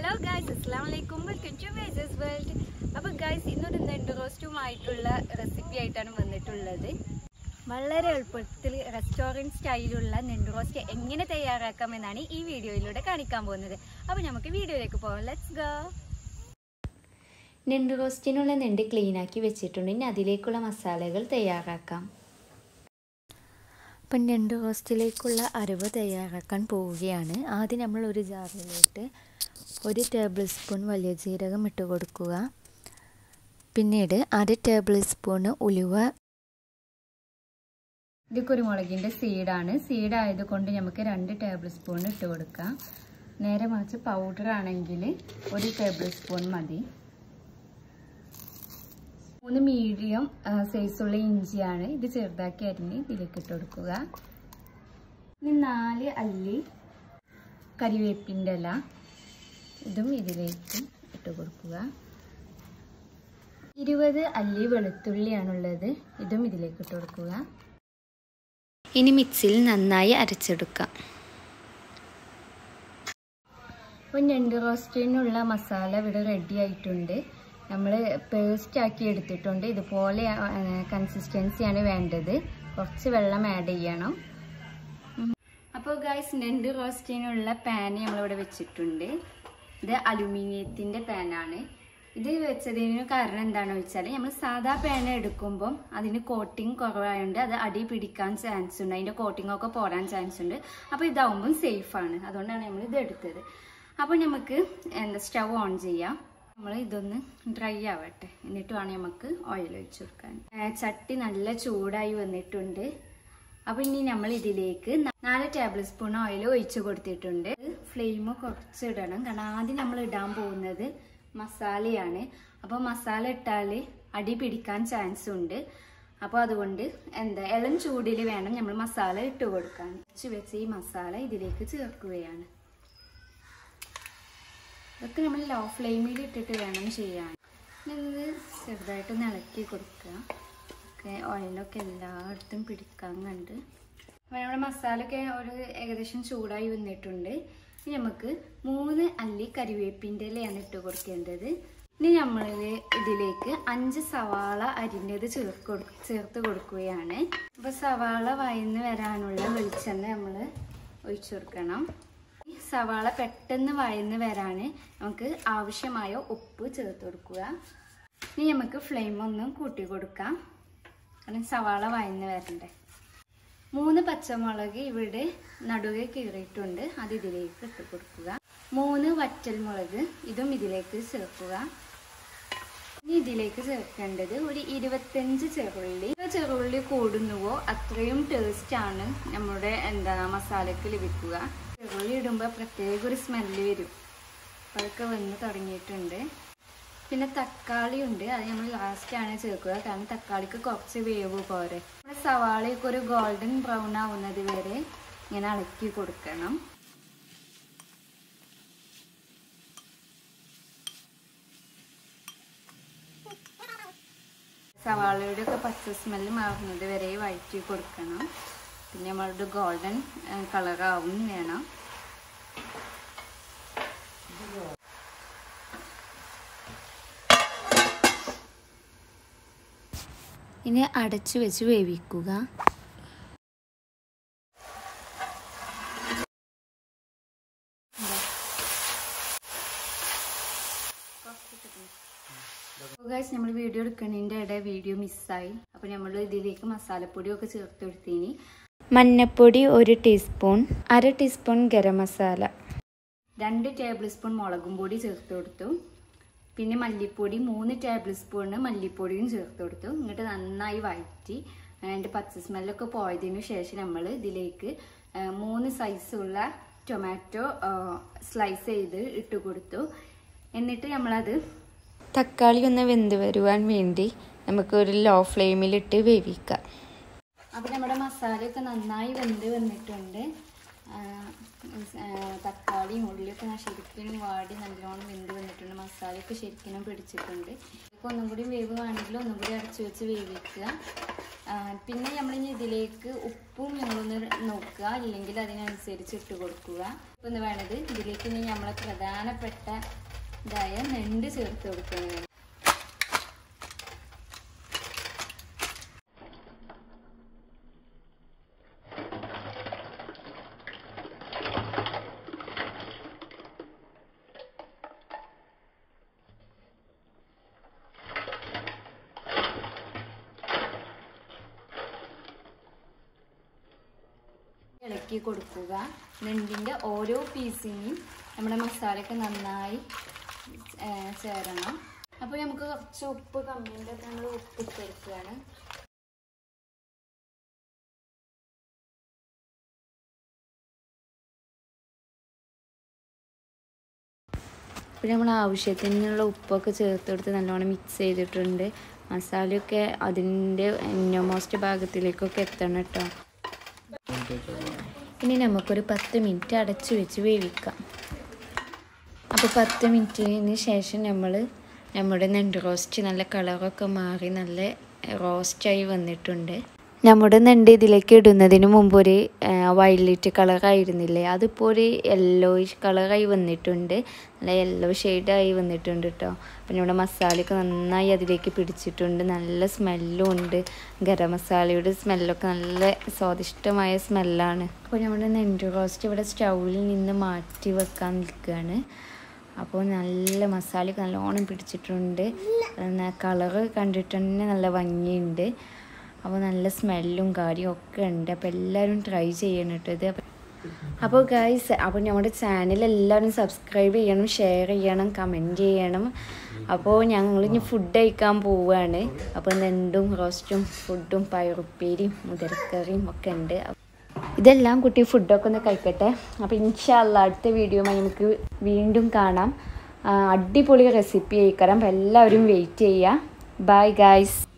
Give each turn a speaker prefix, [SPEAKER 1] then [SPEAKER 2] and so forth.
[SPEAKER 1] Hello guys, അസ്സലാമലൈക്കും. Welcome to majors world. അപ്പോൾ guys, ഇന്നൊരു നെണ്ട് റോസ്റ്റുമായിട്ടുള്ള റെസിപ്പി ആയിട്ടാണ് വന്നിട്ടുള്ളത്. വളരെ എളുപ്പത്തിൽ റെസ്റ്റോറൻറ്റ് സ്റ്റൈലുള്ള നെണ്ട് റോസ്റ്റ് എങ്ങനെ തയ്യാറാക്കാമെന്നാണ് ഈ വീഡിയോയിലൂടെ കാണിക്കാൻ പോകുന്നത്. അപ്പോൾ നമുക്ക് വീഡിയോയിലേക്ക് പോകാം. Let's go.
[SPEAKER 2] നെണ്ട് റോസ്റ്റിനുള്ള നെണ്ട് ക്ലീനാക്കി വെച്ചിട്ടുണ്ട്. ഇനി അതിലേക്കുള്ള മസാലകൾ തയ്യാറാക്കാം. അപ്പം നെണ്ട് റോസ്റ്റിലേക്കുള്ള അരവ് തയ്യാറാക്കാൻ പോവുകയാണ്. ആദ്യം നമ്മൾ ഒരു ജാറിലോട്ട് 1 ടേബിൾ സ്പൂൺ വലിയ ജീരകം ഇട്ട് കൊടുക്കുക. പിന്നീട് 1/2 ടേബിൾ സ്പൂൺ ഉലുവ.
[SPEAKER 1] ഇത് കുരുമുളകിൻ്റെ സീഡാണ്. സീഡ് ആയതുകൊണ്ട് നമുക്ക് 2 ടേബിൾ സ്പൂൺ ഇട്ട് കൊടുക്കാം. നേരെ മറിച്ച് പൗഡർ ആണെങ്കിൽ 1 ടേബിൾ സ്പൂൺ മതി. 3 മീഡിയം സൈസുള്ള ഇഞ്ചിയാണ്. ഇത് ചെറുതാക്കി അരിഞ്ഞ് ഇതിലേക്ക് ഇട്ട് കൊടുക്കുക. ഇനി 4 അല്ലി കരിവേപ്പിൻ്റെ ഇല, ഇതും ഇതിലേക്ക് ഇട്ട് കൊടുക്കുക. 20 അല്ലി വെളുത്തുള്ളിയാണുള്ളത്, ഇതും ഇതിലേക്ക് ഇട്ട് കൊടുക്കുക.
[SPEAKER 2] ഇനി മിക്സിയിൽ നന്നായി അരച്ചെടുക്കാം.
[SPEAKER 1] അപ്പോൾ ഞണ്ട് റോസ്റ്റിനുള്ള മസാല ഇവിടെ റെഡി ആയിട്ടുണ്ട്. നമ്മൾ പേസ്റ്റ് ആക്കി എടുത്തിട്ടുണ്ട്. ഇതുപോലെ കൺസിസ്റ്റൻസിയാണ് വേണ്ടത്. കുറച്ച് വെള്ളം ആഡ് ചെയ്യണം. അപ്പോൾ ഗൈസ്, നെണ്ട് റോസ്റ്റിനുള്ള പാൻ നമ്മളിവിടെ വെച്ചിട്ടുണ്ട്. ഇത് അലുമിനിയത്തിൻ്റെ പാനാണ്. ഇത് വെച്ചതിന് കാരണം എന്താണെന്ന് വെച്ചാൽ, നമ്മൾ സാധാ പാൻ എടുക്കുമ്പം അതിന് കോട്ടിങ് കുറവായതുകൊണ്ട് അത് അടി പിടിക്കാൻ ചാൻസ് ഉണ്ട്. അതിൻ്റെ കോട്ടിങ്ങൊക്കെ പോരാൻ ചാൻസ് ഉണ്ട്. അപ്പോൾ ഇതാവുമ്പം സേഫാണ്. അതുകൊണ്ടാണ് നമ്മൾ ഇത് എടുത്തത്. അപ്പോൾ നമുക്ക് സ്റ്റവ് ഓൺ ചെയ്യാം. നമ്മൾ ഇതൊന്ന് ഡ്രൈ ആവട്ടെ, എന്നിട്ട് വേണം നമുക്ക് ഓയിൽ ഒഴിച്ച് കൊടുക്കാൻ. ചട്ടി നല്ല ചൂടായി വന്നിട്ടുണ്ട്. അപ്പോൾ ഇനി നമ്മൾ ഇതിലേക്ക് 4 ടേബിൾ സ്പൂൺ ഓയിൽ ഒഴിച്ച് കൊടുത്തിട്ടുണ്ട്. ഫ്ലെയിം കുറച്ച് ഇടണം, കാരണം ആദ്യം നമ്മൾ ഇടാൻ പോകുന്നത് മസാലയാണ്. അപ്പോൾ മസാല ഇട്ടാൽ അടി പിടിക്കാൻ ചാൻസ് ഉണ്ട്. അപ്പോൾ അതുകൊണ്ട് ഇളം ചൂടിൽ വേണം നമ്മൾ മസാല ഇട്ട് കൊടുക്കാൻ. വെച്ച് ഈ മസാല ഇതിലേക്ക് ചേർക്കുകയാണ്. ഇതൊക്കെ നമ്മൾ ലോ ഫ്ലെയിമിൽ ഇട്ടിട്ട് വേണം ചെയ്യാൻ. ഇത് ചെറുതായിട്ടൊന്ന് ഇളക്കി കൊടുക്കുക. ഒക്കെ ഓയിലൊക്കെ എല്ലായിടത്തും പിടിക്കാൻ കണ്ട്. അപ്പോൾ നമ്മുടെ മസാലയൊക്കെ ഏകദേശം ചൂടായി വന്നിട്ടുണ്ട്. ഇനി നമുക്ക് 3 അല്ലി കരിവേപ്പിൻ്റെ ഇലയാണ് ഇട്ട് കൊടുക്കേണ്ടത്. ഇനി നമ്മൾ ഇതിലേക്ക് 5 സവാള അരിഞ്ഞത് ചേർത്ത് കൊടുക്കുകയാണ്. അപ്പോൾ സവാള വഴന്ന് വരാനുള്ള വെളിച്ചെണ്ണ നമ്മൾ ഒഴിച്ചു കൊടുക്കണം. സവാള പെട്ടെന്ന് വഴന്ന് വരാൻ നമുക്ക് ആവശ്യമായ ഉപ്പ് ചേർത്ത് കൊടുക്കുക. ഇനി നമുക്ക് ഫ്ലെയിം ഒന്നും കൂട്ടി കൊടുക്കാം, കാരണം സവാള വഴന്ന് വരണ്ടേ. 3 പച്ചമുളക് ഇവിടെ നടുവെ കീറിയിട്ടുണ്ട്, അത് ഇതിലേക്ക് ഇട്ട് കൊടുക്കുക. 3 വറ്റൽമുളക്, ഇതും ഇതിലേക്ക് ചേർക്കുക. ഇനി ഇതിലേക്ക് ചേർക്കേണ്ടത് ഒരു 25 ചെറുള്ളി. ചെറുള്ളി കൂടുന്നുവോ അത്രയും ടേസ്റ്റാണ് നമ്മുടെ മസാലയ്ക്ക് ലഭിക്കുക. ചെറുള്ളി ഇടുമ്പോൾ പ്രത്യേക ഒരു സ്മെല്ല് വരും. അതൊക്കെ വന്ന് തുടങ്ങിയിട്ടുണ്ട്. പിന്നെ തക്കാളി ഉണ്ട്, അത് നമ്മൾ ലാസ്റ്റാണ് ചേർക്കുക, കാരണം തക്കാളിക്ക് കുറച്ച് വേവ് പോരെ. നമ്മുടെ സവാളയൊക്കെ ഒരു ഗോൾഡൻ ബ്രൗൺ ആവുന്നത് വരെ ഇങ്ങനെ ഇളക്കി കൊടുക്കണം. സവാളയുടെ ഒക്കെ പച്ച സ്മെല്ല് മാറുന്നത് വരെ വഴറ്റി കൊടുക്കണം. പിന്നെ നമ്മളുടെ ഗോൾഡൻ കളറാവും വേണം.
[SPEAKER 2] ഇനി അടച്ചു വെച്ച് വേവിക്കുക.
[SPEAKER 1] നമ്മൾ വീഡിയോ എടുക്കുന്നതിൻ്റെ ഇടയിൽ വീഡിയോ മിസ്സായി. അപ്പോൾ നമ്മൾ ഇതിലേക്ക് മസാലപ്പൊടിയൊക്കെ ചേർത്ത് കൊടുത്തിന്.
[SPEAKER 2] മഞ്ഞപ്പൊടി 1 teaspoon, 1/2 teaspoon garam masala,
[SPEAKER 1] 2 tablespoon മുളകും പൊടി ചേർത്ത് കൊടുത്തു. പിന്നെ മല്ലിപ്പൊടി 3 ടേബിൾ സ്പൂണ് മല്ലിപ്പൊടിയും ചേർത്ത് കൊടുത്തു. എന്നിട്ട് നന്നായി വഴറ്റി അതിൻ്റെ പച്ച സ്മെല്ലൊക്കെ പോയതിനു ശേഷം നമ്മൾ ഇതിലേക്ക് 3 സൈസുള്ള ടൊമാറ്റോ സ്ലൈസ് ചെയ്ത് ഇട്ട് കൊടുത്തു. എന്നിട്ട് നമ്മളത്
[SPEAKER 2] തക്കാളി ഒന്ന് വെന്ത് വരുവാൻ വേണ്ടി നമുക്ക് ഒരു ലോ ഫ്ലെയിമിലിട്ട് വേവിക്കാം.
[SPEAKER 1] അപ്പോൾ നമ്മുടെ മസാലയൊക്കെ നന്നായി വെന്ത് വന്നിട്ടുണ്ട്. തക്കാളിയും ഉള്ളിയൊക്കെ ശരിക്കും വാടി നല്ലോണം വെന്ത് വന്നിട്ടുണ്ട്. മസാലയൊക്കെ ശരിക്കും പിടിച്ചിട്ടുണ്ട്. ഇപ്പോൾ ഒന്നും കൂടി വേവ് വേണമെങ്കിൽ ഒന്നും കൂടി അടച്ചു വെച്ച് വേവിക്കുക. പിന്നെ നമ്മളിനി ഇതിലേക്ക് ഉപ്പും നിങ്ങളൊന്ന് നോക്കുക, ഇല്ലെങ്കിൽ അതിനനുസരിച്ച് ഇട്ട് കൊടുക്കുക. ഇപ്പൊന്ന് വേണത് ഇതിലേക്ക് ഇനി നമ്മളെ പ്രധാനപ്പെട്ട ഇതായ നെണ്ട് ചേർത്ത് കൊടുക്കുന്നത്. ഇളക്കി കൊടുക്കുക. നെണ്ടിൻ്റെ ഓരോ പീസിനും നമ്മുടെ മസാലയൊക്കെ നന്നായി ചേരണം. അപ്പോൾ നമുക്ക് കുറച്ച് ഉപ്പ് കമ്മിൻ്റെ നമ്മൾ ഉപ്പ് ചേർക്കുകയാണ്. അപ്പോൾ നമ്മൾ ആവശ്യത്തിനുള്ള ഉപ്പൊക്കെ ചേർത്തെടുത്ത് നല്ലോണം മിക്സ് ചെയ്തിട്ടുണ്ട്. മസാലയൊക്കെ അതിൻ്റെ ഇന്നമോസ്റ്റ് ഭാഗത്തിലേക്കൊക്കെ എത്തണം കേട്ടോ. ഇനി നമുക്കൊരു 10 മിനിറ്റ് അടച്ചു വെച്ച് വേവിക്കാം. അപ്പോൾ 10 മിനിറ്റിന് ശേഷം നമ്മുടെ നെണ്ട് റോസ്റ്റ് നല്ല കളറൊക്കെ മാറി നല്ല റോസ്റ്റായി വന്നിട്ടുണ്ട്. നമ്മുടെ നെണ്ട് ഇതിലേക്ക് ഇടുന്നതിന് മുമ്പ് ഒരു വയലറ്റ് കളറായിരുന്നില്ലേ, അതിപ്പോൾ ഒരു യെല്ലോയിഷ് കളറായി വന്നിട്ടുണ്ട്. നല്ല യെല്ലോ ഷെയ്ഡായി വന്നിട്ടുണ്ട് കേട്ടോ. അപ്പോൾ നമ്മുടെ മസാലയൊക്കെ നന്നായി അതിലേക്ക് പിടിച്ചിട്ടുണ്ട്. നല്ല സ്മെല്ലും ഉണ്ട്. ഗരം മസാലയുടെ സ്മെല്ലൊക്കെ നല്ല സ്വാദിഷ്ടമായ സ്മെല്ലാണ്. അപ്പോൾ നമ്മുടെ നെണ്ട് റോസ്റ്റ് ഇവിടെ സ്റ്റൗവിൽ നിന്ന് മാറ്റി വെക്കാൻ നിൽക്കുകയാണ്. അപ്പോൾ നല്ല മസാലയൊക്കെ നല്ലോണം പിടിച്ചിട്ടുണ്ട്. കളറ് കണ്ടിട്ട് തന്നെ നല്ല ഭംഗിയുണ്ട്. അപ്പോൾ നല്ല സ്മെല്ലും കാര്യവും ഒക്കെ ഉണ്ട്. അപ്പോൾ എല്ലാവരും ട്രൈ ചെയ്യണം കേട്ടോ ഇത്. അപ്പോൾ ഗൈസ്, അപ്പോൾ നമ്മുടെ ചാനൽ എല്ലാവരും സബ്സ്ക്രൈബ് ചെയ്യണം, ഷെയർ ചെയ്യണം, കമൻറ്റ് ചെയ്യണം. അപ്പോൾ ഞങ്ങളിനി ഫുഡ് കഴിക്കാൻ പോവുകയാണ്. അപ്പോൾ നെണ്ടും റോസ്റ്റും ഫുഡും പയറുപ്പേരിയും മുതിരക്കറിയും ഒക്കെ ഉണ്ട്. ഇതെല്ലാം കുട്ടി ഫുഡൊക്കെ ഒന്ന് കഴിക്കട്ടെ. അപ്പോൾ ഇൻഷാ അല്ലാ അടുത്ത വീഡിയോയുമായി നമുക്ക് വീണ്ടും കാണാം. അടിപൊളി റെസിപ്പി കഴിക്കണം. അപ്പോൾ എല്ലാവരും വെയിറ്റ് ചെയ്യുക. Bye guys.